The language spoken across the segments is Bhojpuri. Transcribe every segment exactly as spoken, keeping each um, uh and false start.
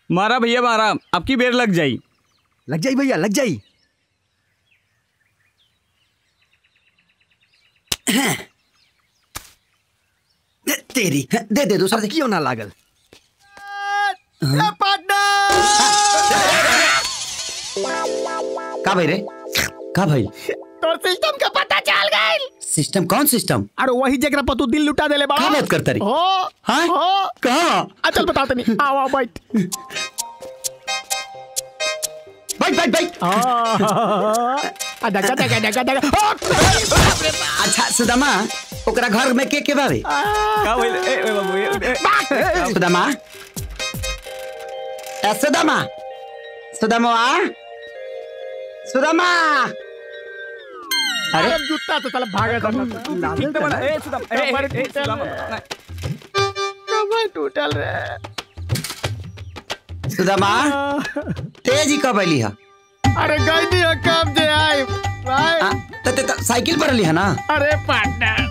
मारा भैया मारा, अब की बेर लग जाई। लग जाई भैया लग जाई। तेरी दे दे दूसरा दे। क्यों ना लागल? का भाई रे का भाई? तोर सिस्टम का पता चल गई। सिस्टम कौन सिस्टम? अरे वही जगह पर तू दिल लुटा देले बा। क्या बात करता रे? हो हाँ हो कहाँ? चल बता नहीं। आओ आओ बैठ बैठ बैठ बैठ। डगा डगा डगा डगा। अच्छा सुदामा ओकरा घर में के के बावे? का भइल? ए ए बाबू ए सुदामा ए सुदामा सुदामा सुदामा। अरे जूता तो साला भागा था। ठीक तो बना। ए सुदाम ए ए सुदाम कमर टूटल रे। सुदामा तेजी कब आइली है? अरे गई दी कब जे आई भाई। त त साइकिल पर लिया ना? अरे पार्टनर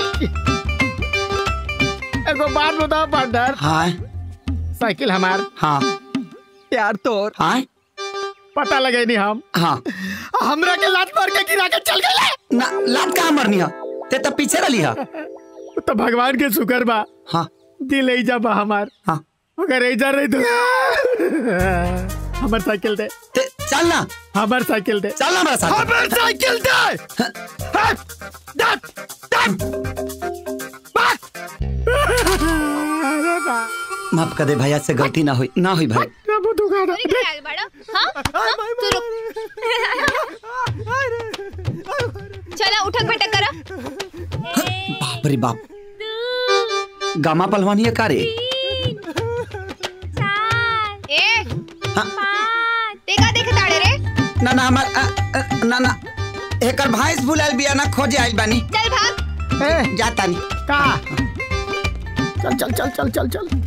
एगो बात बताओ पार्टनर। हाँ साइकिल हमार। हाँ यार तोर। हाँ पता लगे नहीं हम। हाँ हमरा के लात मार के गिरा के चल गए ना। लात कहाँ मरनी है? ते तो पीछे रही है। तो भगवान के शुक्र बा। हाँ दिल ही जा बा हमार। हाँ अगर ऐजा रही तो हमार साइकिल दे। ते चल ना। हमार साइकिल दे। चल ना हमारा साथ। हमार साइकिल दे। दट माफ कर दे भैया से गलती ना हुई ना हुई भाई। चला उठक बैठक करा। बाप रे बाप गामा पहलवानी है का रे? ए देखा देख ताड़े रे। ना ना हमार ना ना एकर भैंस बुलाल बिया ना खोजे आइल बानी। चल भाग। जाता नहीं का चल चल चल चल चल चल